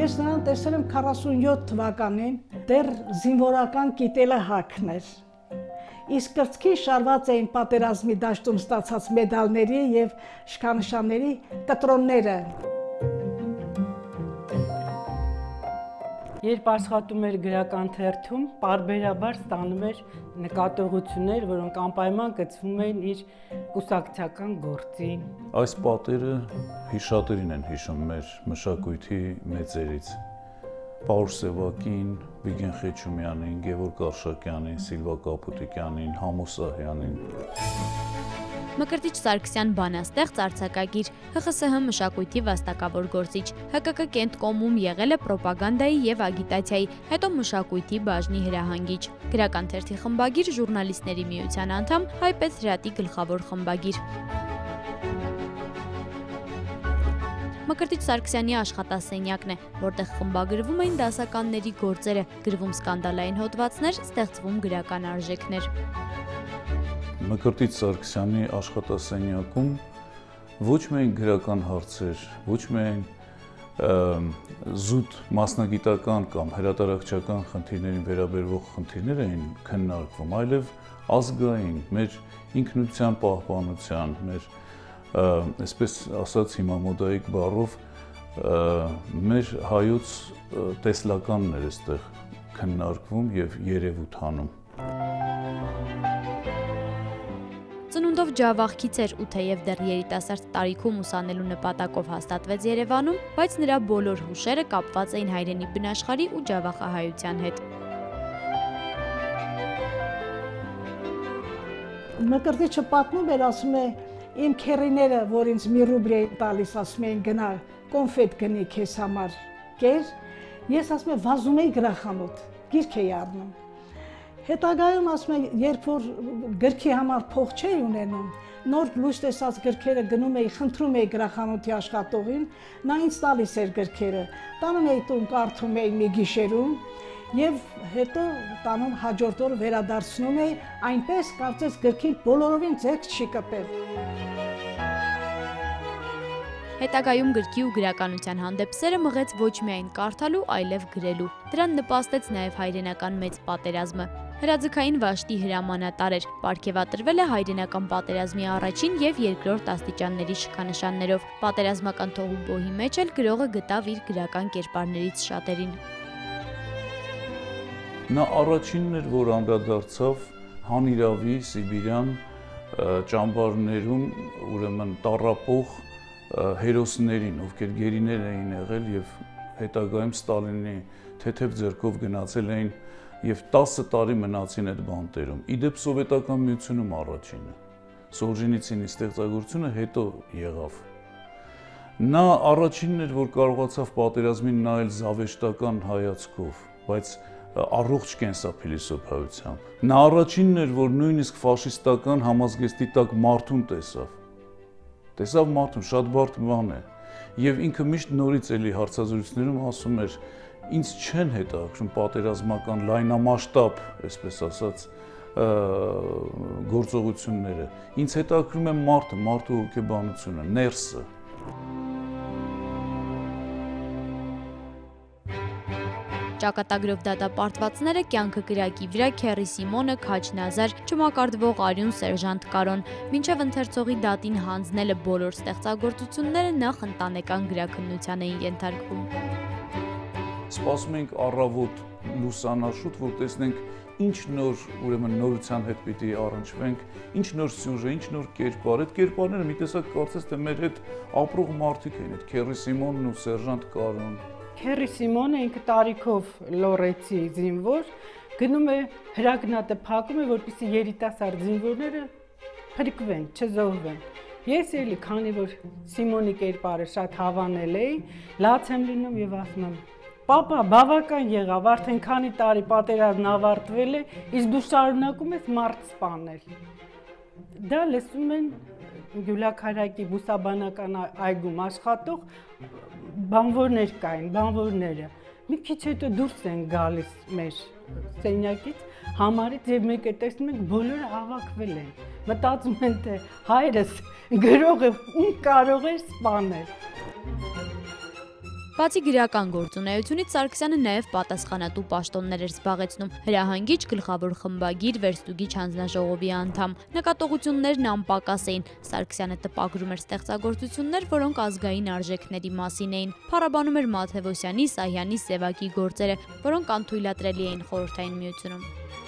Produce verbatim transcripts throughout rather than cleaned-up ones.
Ես նրան տեսել եմ քառասունյոթ թվականին, դեռ զինվորական գիտելահակն էր։ Իսկ կրծքին շարված էին պատերազմի դաշտում ստացած մեդալների և շքանշանների կտրոնները։ Երբ աշխատում էր գրական թերթում, պարբերաբար ստանում էր նկատողություններ, որոնք անպայման կցվում էին իր կուսակցական գործին։ Այս պատերը հիշատերին են հիշում մեր մշակույթի մեծերից։ Պաուլ Սևակին, Վիգեն Խեչումյանին, Գևորգ Արշակյանին, Սիլվա Կապուտիկյանին, Համո Սահյանին։ Մկրտիչ Սարգսյան բանաստեղծ, արձակագիր, Հ Խ Ս Հ մշակույթի վաստակավոր գործիչ, Հ Կ Կ կենտկոմում եղել է պրոպագանդայի և ագիտացիայի, հետո մշակույթի բաժնի հրահանգիչ, գրական թերթի խմբագիր, ժուռնալիստների միության անդամ, Հայ պետսրատի գլխավոր խմբագիր։ Մկրտիչ Սարգսյանի աշխատասենյակն է, որտեղ խմբագրվում էին դասականների գործերը, գրվում սկանդալային հոդվածներ, ստեղծվում գրական արժեքներ։ Մկրտիչ Սարգսյանի աշխատասենյակում ոչ միայն գրական հարցեր, ոչ միայն զուտ մասնագիտական կամ հրատարակչական խնդիրներին վերաբերող խնդիրներ էին քննարկվում, այլև ազգային, մեր ինքնության պահպանության, մեր այսպես ասած հիմա մոդայիկ բառով մեր հայոց տեսլականն էր այստեղ քննարկվում և երևույթ հանում։ Ծնունդով ջավախքից էր ու թեև դեռ երիտասարդ տարիքում ուսանելու նպատակով հաստատվեց Երևանում, բայց նրա բոլոր հուշերը կապված էին հայրենի բնաշխարհի ու ջավախահայության հետ։ Մկրտիչը պատմում էր, ասում է, իմ քեռիները, որ ինձ մի ռուբլի էին տալիս, ասում էին գնա կոնֆետ գնի քեզ համար կեր, ես ասում եմ վազում էի գրախանութ, գիրք էի առնում։ Հետագայում ասում եմ, երբ որ գրքի համար փող չէի ունենում, նոր լույս տեսած գրքերը գնում էի, խնդրում էի գրախանութի աշխատողին, նա ինձ տալիս էր գրքերը, տանում էի տուն, կարդում էի մի գիշերում և հետո տանում հաջորդ օր վերադարձնում էի, այնպես կարծես գրքին բոլորովին ձեռք չի կպել։ Հետագայում գրքի ու գրականության հանդեպ սերը մղեց ոչ միայն կարդալու, այլև գրելու։ Դրան նպաստեց նաև հայրենական մեծ պատերազմը։ Հրաձգային վաշտի հրամանատար էր, պարգևատրվել է հայրենական պատերազմի առաջին և երկրորդ աստիճանների շքանշաններով։ Պատերազմական թոհուբոհի մեջ էլ գրողը գտավ իր գրական կերպարներից շատերին։ Նա առաջինն էր, որ անդրադարձավ հանիրավի, սիբիրյան ճամբարներում ուրեմն տառապող հերոսներին, ովքեր գերիներ էին եղել և հետագայում Ստալինի թեթև ձեռքով գնացել էին և տասը տարի մնացին այդ բանտերում։ Իդեպ Սովետական միությունում առաջինը, Սոլժենիցինի ստեղծագործությունը հետո եղավ։ Նա առաջինն էր, որ կարողացավ պատերազմին նայել զավեշտական հայացքով, բայց առողջ կենսափիլիսոփայությամբ։ Նա առաջինն էր, որ նույնիսկ ֆաշիստական համազգեստի տակ մարդուն տեսավ։ Տեսավ մարդուն, շատ բարդ բան է։ Եվ ինքը միշտ նորից էլի հարցազրույցներում ասում էր, ինձ չեն հետաքրքրում պատերազմական լայնամասշտաբ, այսպես ասած, գործողությունները։ Ինձ հետաքրքրում է մարդը, մարդու հոգեբանությունը, ներսը։ Ճակատագրով դատապարտվածները կյանքը կրակի վրա Քեռի Սիմոնը, Քաչ Նազար, չմակարդվող Արյուն, Սերժանտ Կարոն, մինչև ընթերցողի դատին հանձնելը բոլոր ստեղծագործությունները նախ ընտանեկան գրաքննության էին ենթարկվում։ Սպասում ենք առավոտ լուսանաշուտ, որ տեսնենք ինչ նոր ուրեմն նորության հետ պիտի առնչվենք, ինչ նոր սյուժե, ինչ նոր կերպար, այդ կերպարները մի տեսակ կարծես թե մեր հետ ապրող մարդիկ էին, այդ Քեռի Սիմոնն ու Սերժանտ Կարոն։ Քեռի Սիմոնը ինքը տարիքով լորեցի զինվոր, գնում է հրագնատը փակում է, որպեսզի երիտասարդ զինվորները փրկվեն, չզոհվեն։ Ես էլի, քանի որ Սիմոնի կերպարը շատ հավանել էի, լաց եմ լինում և ասում եմ, պապա, բավական եղավ, արդեն քանի տարի պատերազմն ավարտվել է, իսկ դու շարունակում ես մարդ սպանել։ Դա լսում են Գյուլաքարակի բուսաբանական այգում աշխատող բանվորներ կային, բանվորները։ Մի քիչ հետո դուրս են գալիս մեր սենյակից, համարից և մեկ է տեսնում ենք բոլորը հավաքվել են։ Մտածում են, թե հայրս գրողը ում կարող էր սպանել։ Բացի գրական գործունեությունից Սարգսյանը նաև պատասխանատու պաշտոններ էր զբաղեցնում՝ հրահանգիչ, գլխավոր խմբագիր, վերստուգիչ հանձնաժողովի անդամ։ Նկատողություններն անպակաս էին։ Սարգսյանը տպագրում էր ստեղծագործություններ, որոնք ազգային արժեքների մասին էին։ Փառաբանում էր Մաթևոսյանի, Սահյանի, Սևակի գործերը, որոնք անթույլատրելի էին Խորհրդային Միությունում։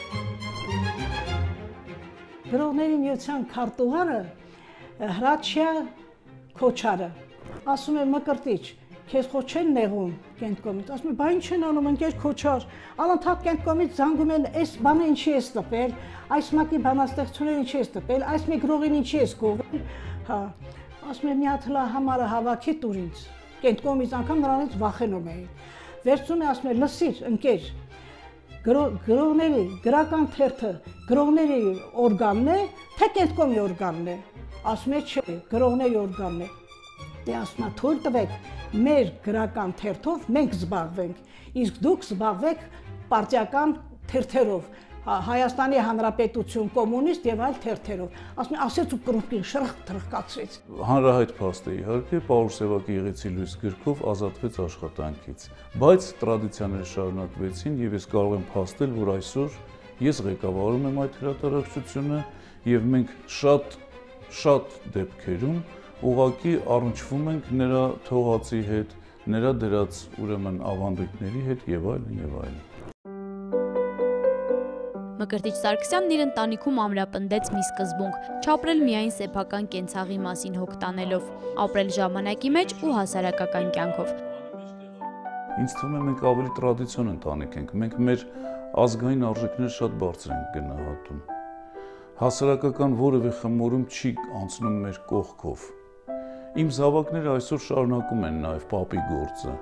Գրողների միության քարտուղարը Հրաչյա Քոչարը ասում է Մկրտիչ, քեզ խո չեն նեղում Կենտկոմից, ասում է, բա ինչ են անում ընկեր Քոչար, անընդհատ Կենտկոմից զանգում են, այս բանը ինչի ես տպել, այս մակի բանաստեղծությունները ինչի ես տպել, այս մի գրողին ինչի ես գովել, հա, ասում է, մի հատ հլա համարը հավաքի տուր ինձ, Կենտկոմից անգամ նրանից վախենում էին, վերցնում է, ասում է, լսիր, ընկեր, գրողների, գրական թերթը, գրողների օրգանն է, թե Կենտկոմի օրգանն է, ասում է, չէ, գրողների օրգանն է, դե ասում է, թույլ տվեք, մեր գրական թերթով մենք զբաղվենք, իսկ դուք զբաղվեք պարտիական թերթերով, Հայաստանի Հանրապետություն, կոմունիստ եւ այլ թերթերով, ասում է, ասեց ու կրուպկին շրխ թրխկացրեց։ Հանրահայտ փաստ է իհարկե, Պաուլ Սևակի Եղեցի լույս գրքով ազատվեց աշխատանքից, բայց տրադիցիաները շարունակվեցին եւ ես կարող եմ փաստել, որ այսօր ես ղեկավարում եմ այդ հրատարակչությունը եւ մենք շատ շատ դեպքերում ուղղակի առնչվում ենք նրա թողածի հետ, նրա դրած ուրեմն ավանդույթների հետ եւ այլն եւ այլն։ Մկրտիչ Սարգսյանն իր ընտանիքում ամրապնդեց մի սկզբունք՝ չապրել միայն սեփական կենցաղի մասին հոգ տանելով, ապրել ժամանակի մեջ ու հասարակական կյանքով։ Ինձ թվում է մենք ավելի տրադիցիոն ընտանիք ենք, մենք մեր ազգային արժեքները շատ բարձր ենք գնահատում։ Հասարակական որևէ խմորում չի անցնում մեր կողքով։ Իմ զավակները այսօր շարունակում են նաև պապի գործը։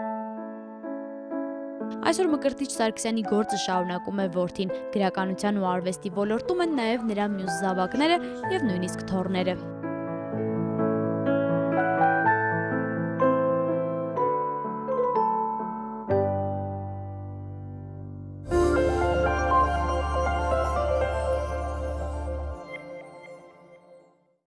Այսօր Մկրտիչ Սարգսյանի գործը շարունակում է որդին, գրականության ու արվեստի ոլորտում են նաև նրա մյուս զավակները եւ նույնիսկ թոռները։